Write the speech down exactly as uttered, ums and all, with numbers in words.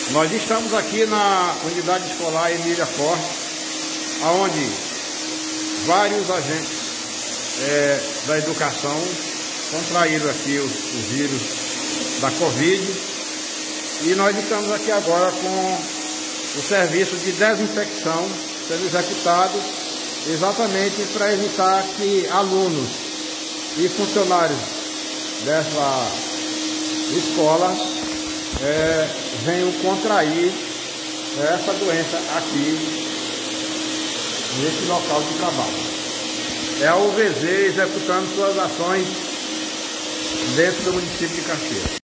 Nós estamos aqui na unidade escolar Emília Forte, onde vários agentes é, da educação contraíram aqui o, o vírus da Covid, e nós estamos aqui agora com o serviço de desinfecção sendo executado exatamente para evitar que alunos e funcionários dessa escola é, venham contrair essa doença aqui nesse local de trabalho. É o V Z executando suas ações dentro do município de Caxias.